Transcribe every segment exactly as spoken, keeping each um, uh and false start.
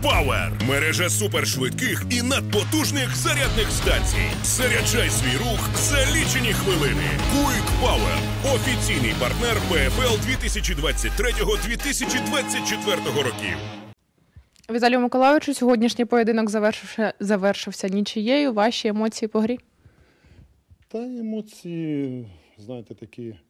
Power – мережа супершвидких і надпотужних зарядних станцій. Заряджай свій рух за лічені хвилини. Quick Power – офіційний партнер ПФЛ дві тисячі двадцять третього - дві тисячі двадцять четвертого років. Віталію Миколайовичу, сьогоднішній поєдинок завершився, завершився нічиєю. Ваші емоції по грі? Та емоції, знаєте, такі е,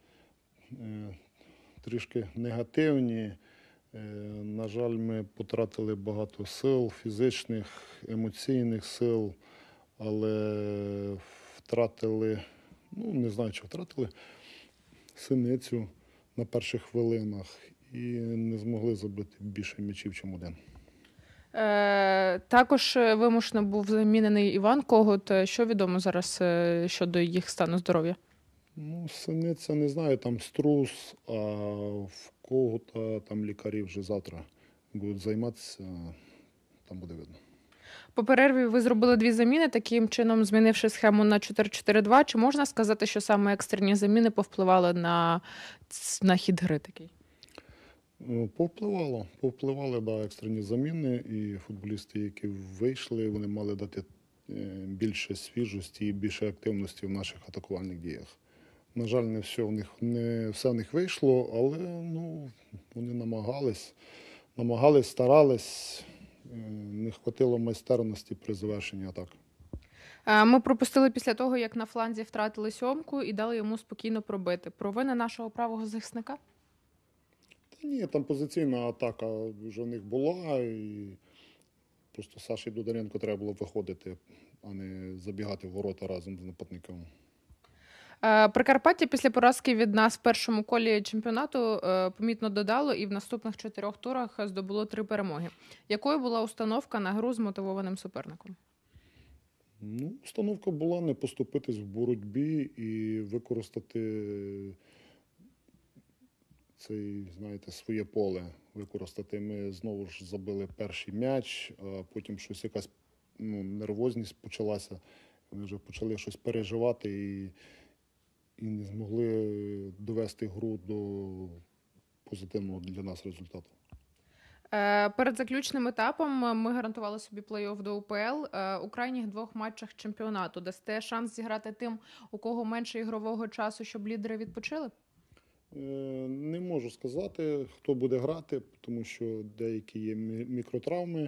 трішки негативні. Е, на жаль, ми потратили багато сил, фізичних, емоційних сил, але втратили, ну не знаю, чи втратили синицю на перших хвилинах і не змогли забити більше м'ячів, чим один. Е, також вимушено був замінений Іван Когут. Що відомо зараз щодо їх стану здоров'я? Ну, синиця, не знаю, там струс, а в Когута там лікарі вже завтра будуть займатися, там буде видно. По перерві ви зробили дві заміни, таким чином змінивши схему на чотири чотири два. Чи можна сказати, що саме екстрені заміни повпливали на, на хід гри такий? Повпливало, повпливали, да, екстрені заміни, і футболісти, які вийшли, вони мали дати більше свіжості і більше активності в наших атакувальних діях. На жаль, не все в них, не все в них вийшло, але ну, вони намагались, намагались, старались, не хватило майстерності при завершенні атак. Ми пропустили після того, як на фланзі втратили Сьомку і дали йому спокійно пробити. Провина нашого правого захисника? Ні, там позиційна атака вже в них була, і просто Саші Дударенко треба було виходити, а не забігати в ворота разом з нападником. Прикарпаття після поразки від нас в першому колі чемпіонату помітно додало і в наступних чотирьох турах здобуло три перемоги. Якою була установка на гру з мотивованим суперником? Ну, установка була не поступитись в боротьбі і використати цей, знаєте, своє поле використати. Ми знову ж забили перший м'яч, а потім щось якась ну, нервозність почалася. Вони вже почали щось переживати і, і не змогли довести гру до позитивного для нас результату. Перед заключним етапом ми гарантували собі плей-офф до УПЛ. У крайніх двох матчах чемпіонату дасте шанс зіграти тим, у кого менше ігрового часу, щоб лідери відпочили? Не можу сказати, хто буде грати, тому що деякі є мікротравми.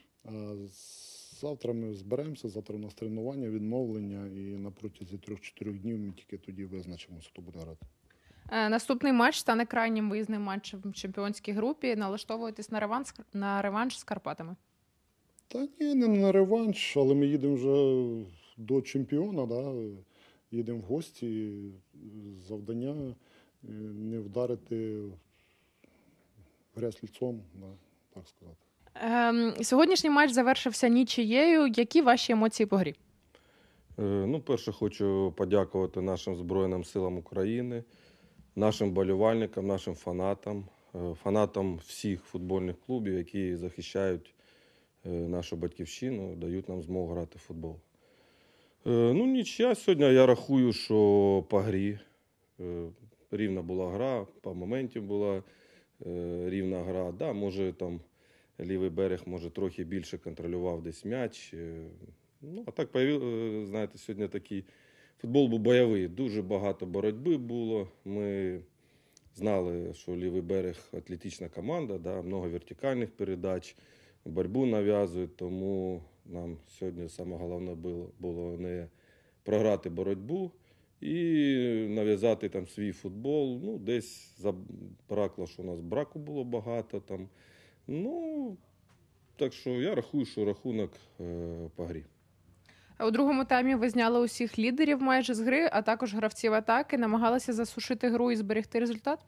Завтра ми зберемося, завтра у нас тренування, відновлення, і на протязі трьох-чотирьох днів ми тільки тоді визначимося, хто буде грати. Наступний матч стане крайнім виїзним матчем в чемпіонській групі. Налаштовуєтесь на реванш, на реванш з Карпатами? Та ні, не на реванш, але ми їдемо вже до чемпіона, да? Їдемо в гості, завдання не вдарити грязь лицом, да, так сказати. Ем, сьогоднішній матч завершився нічиєю. Які ваші емоції по грі? Е, ну, перше, хочу подякувати нашим Збройним силам України, нашим болівальникам, нашим фанатам, е, фанатам всіх футбольних клубів, які захищають е, нашу батьківщину, дають нам змогу грати в футбол. Е, ну, нічия сьогодні, я рахую, що по грі. Е, Рівна була гра, по моментів була е, рівна гра. Да, може там лівий берег може трохи більше контролював десь м'яч. Е, ну, а так, е, знаєте, сьогодні такий футбол був бойовий. Дуже багато боротьби було. Ми знали, що лівий берег атлетична команда, да, много вертикальних передач, боротьбу нав'язують, тому нам сьогодні саме головне було, було не програти боротьбу і нав'язати там свій футбол. Ну, десь забракло, що у нас браку було багато там. Ну, так що я рахую, що рахунок е, по грі. У другому таймі ви зняли усіх лідерів майже з гри, а також гравців атаки. Намагалися засушити гру і зберегти результат?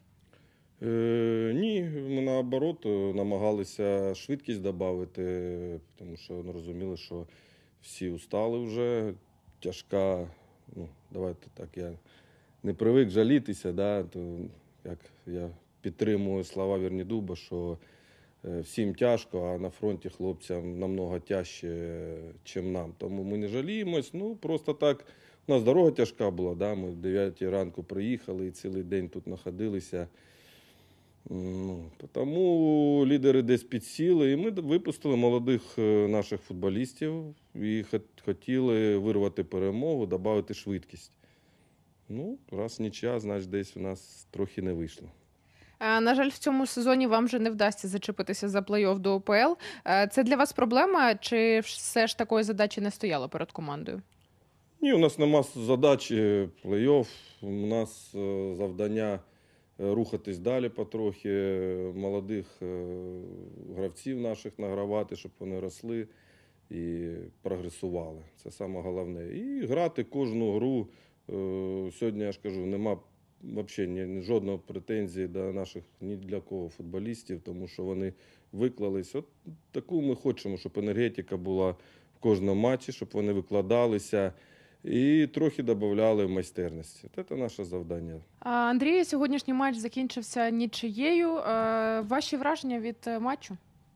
Е, ні, ми наоборот намагалися швидкість додати, тому що ну, розуміли, що всі устали вже, тяжка. Ну, давайте так, я не привик жалітися, да, то як я підтримую слова Вернідуба, що е, всім тяжко, а на фронті хлопцям намного тяжче, ніж нам. Тому ми не жаліємось, ну просто так, у нас дорога тяжка була, да, ми в дев'ятій ранку приїхали і цілий день тут знаходилися. Ну, тому лідери десь підсіли, і ми випустили молодих е, наших футболістів і хот- хотіли вирвати перемогу, додати швидкість. Ну, раз нічия, значить десь у нас трохи не вийшло. Е, На жаль, в цьому сезоні вам вже не вдасться зачепитися за плей-офф до УПЛ. Е, Це для вас проблема, чи все ж такої задачі не стояло перед командою? Ні, у нас нема задачі плей-офф, у нас е, завдання е, рухатись далі потрохи, е, молодих е, гравців наших награвати, щоб вони росли і прогресували. Це саме головне. І грати кожну гру. Е, Сьогодні, я ж кажу, нема взагалі ні, ні жодної претензії до наших ні для кого футболістів, тому що вони виклались. От таку ми хочемо, щоб енергетика була в кожному матчі, щоб вони викладалися і трохи додавали в майстерності. От це наше завдання. А, Андрій, сьогоднішній матч закінчився нічиєю. Е, Ваші враження від е, матчу?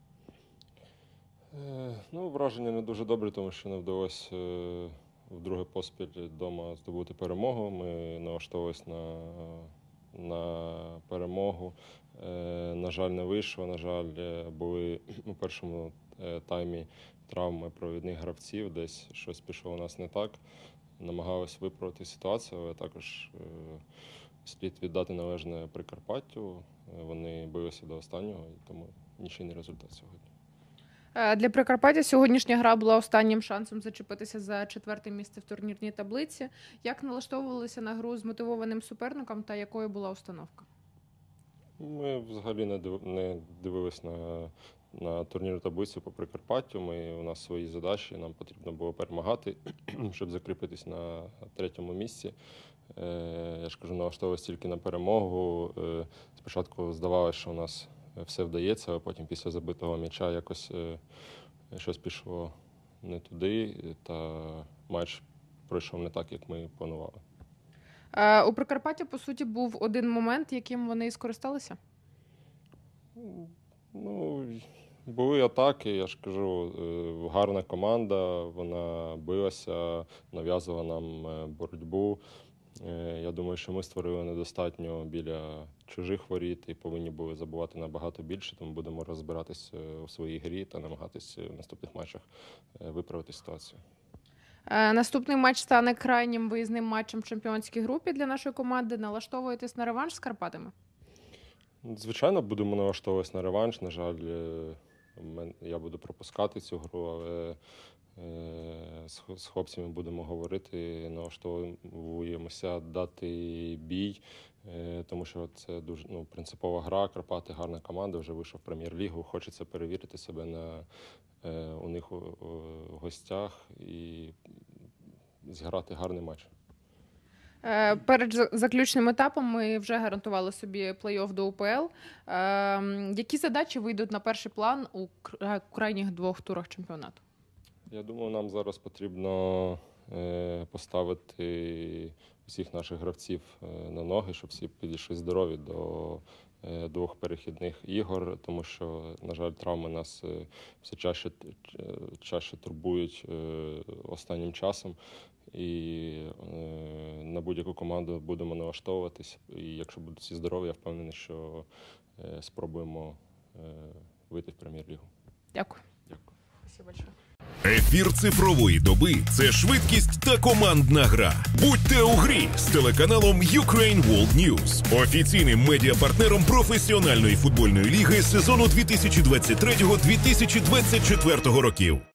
Е, Ну, враження не дуже добре, тому що не вдалося е, вдруге поспіль вдома здобути перемогу. Ми налаштовувалися на, на перемогу. Е, На жаль, не вийшло. На жаль, е, були у першому е, таймі травми провідних гравців, десь щось пішло у нас не так. Намагалися виправити ситуацію, але також е, слід віддати належне Прикарпаттю. Е, Вони билися до останнього, і тому нічийний результат сьогодні. Е, Для Прикарпаття сьогоднішня гра була останнім шансом зачепитися за четверте місце в турнірній таблиці. Як налаштовувалися на гру з мотивованим суперником та якою була установка? Ми взагалі не див- не дивились на, на турнірну таблицю по Прикарпаттю. Ми, у нас свої задачі, нам потрібно було перемагати, щоб закріпитись на третьому місці. Е, Я ж кажу, налаштовувалися тільки на перемогу. Е, Спочатку здавалося, що у нас все вдається, а потім після забитого м'яча якось е, щось пішло не туди, та матч пройшов не так, як ми планували. Е, У Прикарпаття, по суті, був один момент, яким вони і скористалися. Ну, були атаки, я ж кажу, е, гарна команда, вона билася, нав'язувала нам е, боротьбу. Е, Я думаю, що ми створили недостатньо біля чужих воріт і повинні були забувати набагато більше, тому будемо розбиратись е, у своїй грі та намагатись в наступних матчах е, виправити ситуацію. Е, Наступний матч стане крайнім виїзним матчем в чемпіонській групі для нашої команди. Налаштовуєтесь на реванш з Карпатами? Звичайно, будемо налаштовуватися на реванш. На жаль, е, мен- я буду пропускати цю гру, але е, з хл- з хлопцями будемо говорити, налаштовуємося дати бій, е, тому що це дуже ну, принципова гра. Карпати гарна команда, вже вийшов в прем'єр-лігу. Хочеться перевірити себе на, е, у них у, у гостях і зіграти гарний матч. Е, Перед за- заключним етапом ми вже гарантували собі плей-офф до УПЛ. Е, Які задачі вийдуть на перший план у кр- крайніх двох турах чемпіонату? Я думаю, нам зараз потрібно е, поставити всіх наших гравців е, на ноги, щоб всі підійшли здорові до е, двох перехідних ігор, тому що, на жаль, травми нас е, все чаще, е, чаще турбують е, останнім часом. І е, на будь-яку команду будемо налаштовуватись. І якщо будуть всі здорові, я впевнений, що е, спробуємо е, вийти в прем'єр-лігу. Дякую. Дякую. Спасибо большое. Ефір цифрової доби – це швидкість та командна гра. Будьте у грі з телеканалом Ukraine World News, офіційним медіапартнером професіональної футбольної ліги сезону дві тисячі двадцять третього - дві тисячі двадцять четвертого років.